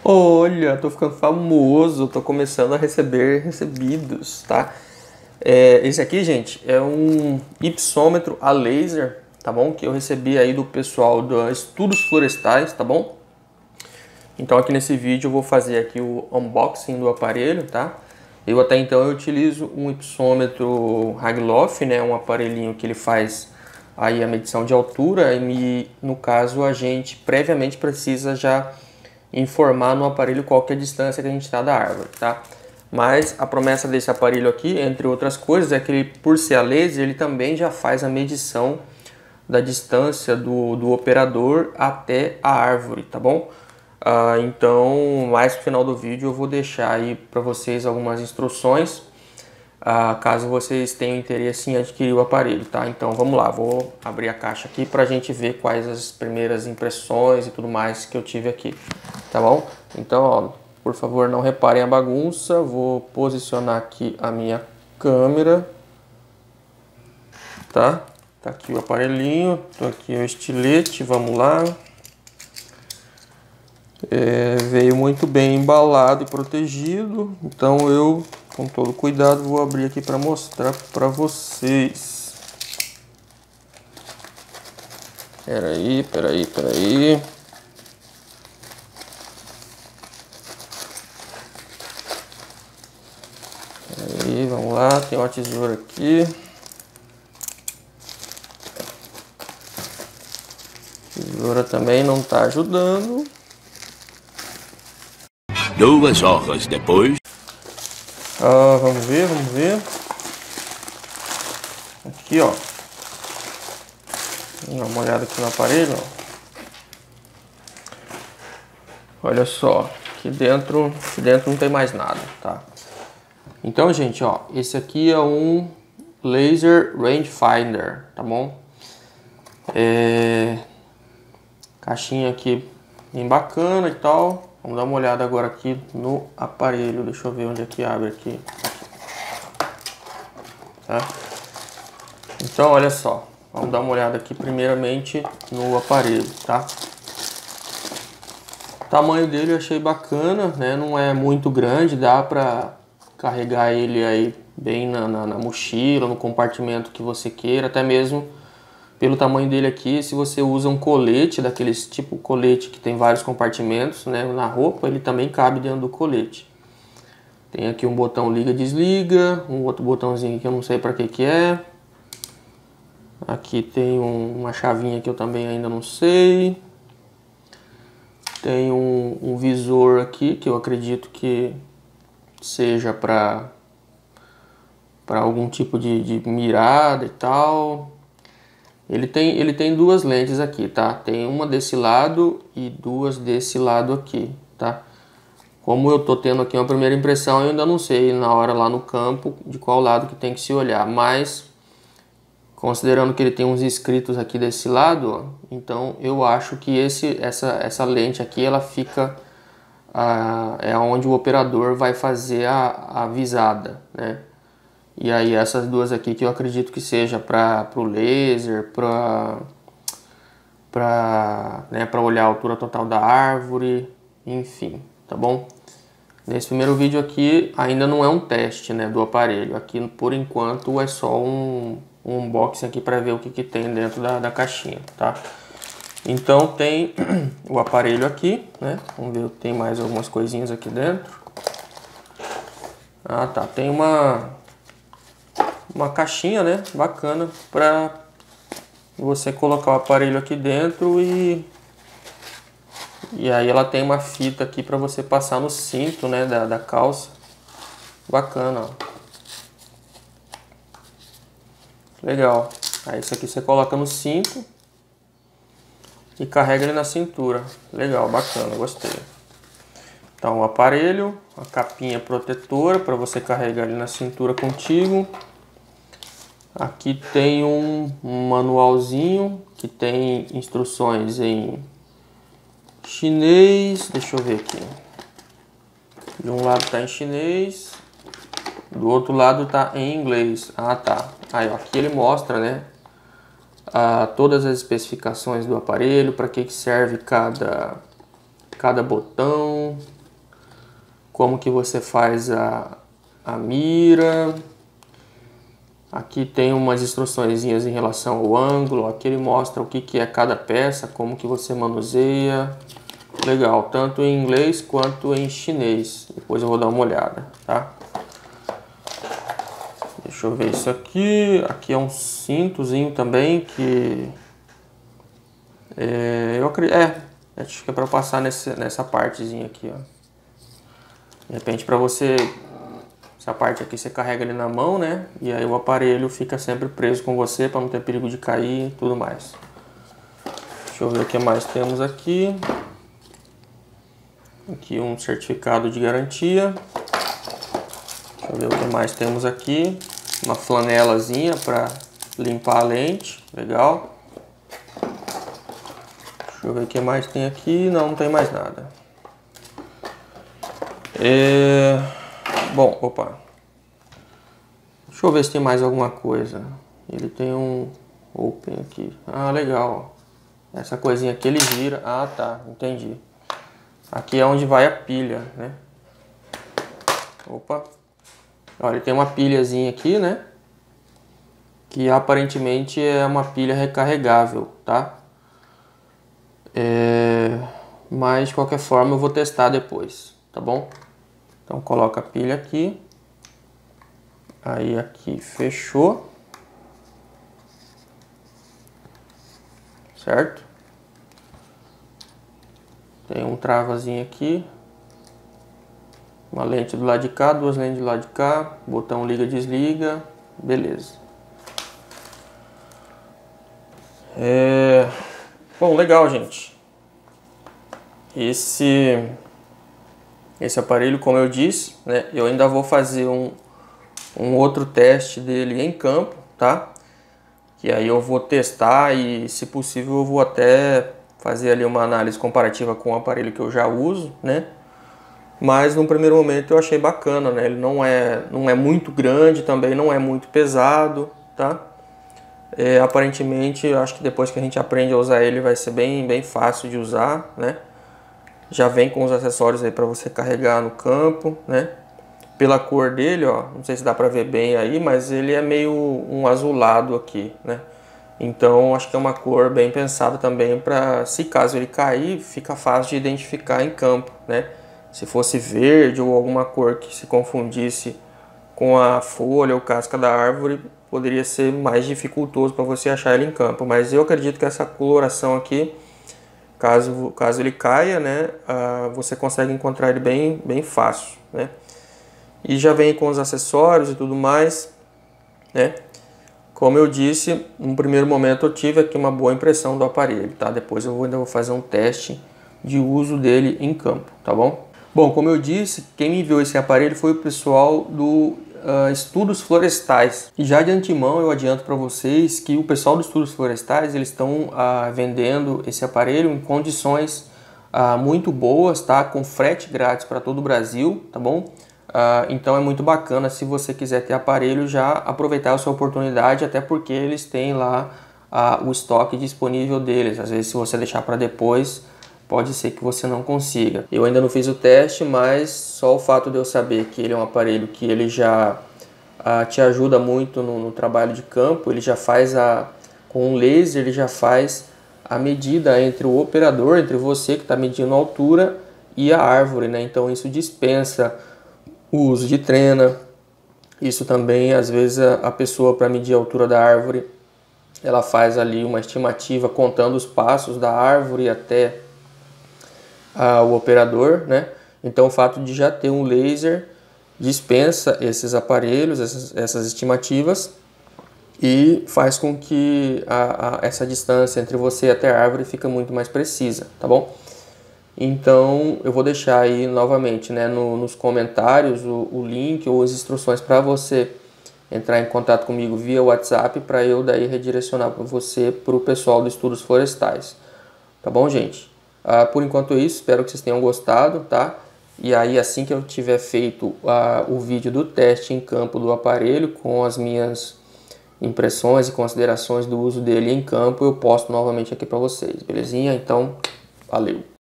Olha, tô ficando famoso, tô começando a receber recebidos, tá? Esse aqui, gente, é um ipsômetro a laser, tá bom? Que eu recebi aí do pessoal do Estudos Florestais, tá bom? Então aqui nesse vídeo eu vou fazer aqui o unboxing do aparelho, tá? Eu até então eu utilizo um ipsômetro Hageloff, né? Um aparelhinho que ele faz aí a medição de altura e no caso a gente previamente precisa já informar no aparelho qual que é a distância que a gente está da árvore, tá? Mas a promessa desse aparelho aqui, entre outras coisas, é que ele, por ser a laser, ele também já faz a medição da distância do operador até a árvore, tá bom? Então, mais no final do vídeo eu vou deixar aí para vocês algumas instruções, caso vocês tenham interesse em adquirir o aparelho, tá? Então vamos lá, vou abrir a caixa aqui para a gente ver quais as primeiras impressões e tudo mais que eu tive aqui, tá bom? Então, ó, por favor, não reparem a bagunça, vou posicionar aqui a minha câmera, tá? Tá aqui o aparelhinho, tô aqui o estilete, vamos lá. Veio muito bem embalado e protegido, então eu, com todo cuidado, vou abrir aqui para mostrar para vocês. Peraí. Aí, vamos lá, tem uma tesoura aqui. Tesoura também não tá ajudando. 2 horas depois. Vamos ver. Aqui, ó. Dá uma olhada aqui no aparelho, ó. Olha só, aqui dentro não tem mais nada, tá? Então, gente, ó, esse aqui é um Laser Rangefinder, tá bom? Caixinha aqui bem bacana e tal. Vamos dar uma olhada agora aqui no aparelho. Deixa eu ver onde é que abre aqui. Tá? Então, olha só. Vamos dar uma olhada aqui primeiramente no aparelho, tá? O tamanho dele eu achei bacana, né? Não é muito grande, dá pra carregar ele aí bem na mochila, no compartimento que você queira, até mesmo pelo tamanho dele aqui, se você usa um colete, daqueles tipo colete que tem vários compartimentos, né, na roupa, ele também cabe dentro do colete. Tem aqui um botão liga e desliga, um outro botãozinho que eu não sei para que é. Aqui tem uma chavinha que eu também ainda não sei. Tem um visor aqui que eu acredito que seja para algum tipo de mirada e tal. Ele tem duas lentes aqui, tá? Tem uma desse lado e duas desse lado aqui, tá? Como eu tô tendo aqui uma primeira impressão, eu ainda não sei na hora lá no campo de qual lado que tem que se olhar. Mas, considerando que ele tem uns escritos aqui desse lado, ó, então eu acho que essa lente aqui, ela fica... é onde o operador vai fazer a visada, né? E aí essas duas aqui que eu acredito que seja para o laser, para olhar a altura total da árvore, enfim, tá bom? Nesse primeiro vídeo aqui ainda não é um teste, né, do aparelho. Aqui por enquanto é só um unboxing aqui para ver o que tem dentro da caixinha, tá? Então tem o aparelho aqui, né? Vamos ver, tem mais algumas coisinhas aqui dentro. Ah, tá, tem uma caixinha, né, bacana para você colocar o aparelho aqui dentro e aí ela tem uma fita aqui para você passar no cinto, né, da calça. Bacana, ó. Legal. Aí isso aqui você coloca no cinto e carrega ele na cintura. Legal, bacana, gostei. Então o aparelho, a capinha protetora para você carregar ele na cintura contigo. Aqui tem um manualzinho que tem instruções em chinês. Deixa eu ver aqui. De um lado está em chinês, do outro lado está em inglês. Ah, tá. Aí, ó, aqui ele mostra, né, todas as especificações do aparelho, para que serve cada botão. como que você faz a mira. Aqui tem umas instruçõezinhas em relação ao ângulo. Aqui ele mostra o que é cada peça, como que você manuseia. Legal, tanto em inglês quanto em chinês. Depois eu vou dar uma olhada, tá? Deixa eu ver isso aqui. Aqui é um cintozinho também que... eu acredito... acho que é para passar nessa partezinha aqui, ó. De repente para você... Essa parte aqui você carrega ali na mão, né? E aí o aparelho fica sempre preso com você para não ter perigo de cair e tudo mais. Deixa eu ver o que mais temos aqui. Aqui um certificado de garantia. Deixa eu ver o que mais temos aqui. Uma flanelazinha para limpar a lente. Legal. Deixa eu ver o que mais tem aqui. Não tem mais nada. Bom, opa. Deixa eu ver se tem mais alguma coisa. Ele tem um open aqui. Ah, legal. Essa coisinha aqui ele gira. Ah, tá. Entendi. Aqui é onde vai a pilha, né? Opa. Olha, ele tem uma pilhazinha aqui, né? Que aparentemente é uma pilha recarregável, tá? Mas de qualquer forma eu vou testar depois, tá bom? Então coloca a pilha aqui. Aí aqui fechou. Certo? Tem um travazinho aqui. Uma lente do lado de cá, duas lentes do lado de cá. Botão liga, desliga. Beleza. Bom, legal, gente. Esse aparelho, como eu disse, né, eu ainda vou fazer um outro teste dele em campo, tá? Que aí eu vou testar e, se possível, eu vou até fazer ali uma análise comparativa com o aparelho que eu já uso, né? Mas no primeiro momento eu achei bacana, né? Ele não é muito grande, também não é muito pesado, tá? Aparentemente, eu acho que depois que a gente aprende a usar ele vai ser bem fácil de usar, né? Já vem com os acessórios aí para você carregar no campo, né? Pela cor dele, ó, não sei se dá para ver bem aí, mas ele é meio um azulado aqui, né? Então acho que é uma cor bem pensada também para, se caso ele cair, fica fácil de identificar em campo, né? Se fosse verde ou alguma cor que se confundisse com a folha ou casca da árvore, poderia ser mais dificultoso para você achar ele em campo. Mas eu acredito que essa coloração aqui, caso ele caia, né, você consegue encontrar ele bem fácil, né? E já vem com os acessórios e tudo mais, né? Como eu disse, no primeiro momento eu tive aqui uma boa impressão do aparelho, tá? Depois eu ainda vou fazer um teste de uso dele em campo, tá bom? Bom, como eu disse, quem me enviou esse aparelho foi o pessoal do Estudos Florestais. E já de antemão eu adianto para vocês que o pessoal do Estudos Florestais, eles estão vendendo esse aparelho em condições muito boas, tá? Com frete grátis para todo o Brasil, tá bom? Então é muito bacana, se você quiser ter aparelho, já aproveitar a sua oportunidade, até porque eles têm lá o estoque disponível deles. Às vezes, se você deixar para depois, pode ser que você não consiga. Eu ainda não fiz o teste, mas só o fato de eu saber que ele é um aparelho que ele já te ajuda muito no trabalho de campo. Ele já faz com um laser, ele já faz a medida entre o operador, entre você que está medindo a altura, e a árvore, né? Então isso dispensa o uso de trena. Isso também, às vezes, a pessoa, para medir a altura da árvore, ela faz ali uma estimativa contando os passos da árvore até o operador, né? Então o fato de já ter um laser dispensa esses aparelhos, essas estimativas, e faz com que essa distância entre você até a árvore fica muito mais precisa, tá bom? Então eu vou deixar aí novamente, né, nos comentários o link ou as instruções para você entrar em contato comigo via WhatsApp, para eu daí redirecionar para você, para o pessoal do Estudos Florestais, tá bom, gente? Por enquanto é isso, espero que vocês tenham gostado, tá? E aí, assim que eu tiver feito o vídeo do teste em campo do aparelho, com as minhas impressões e considerações do uso dele em campo, eu posto novamente aqui para vocês, belezinha? Então, valeu!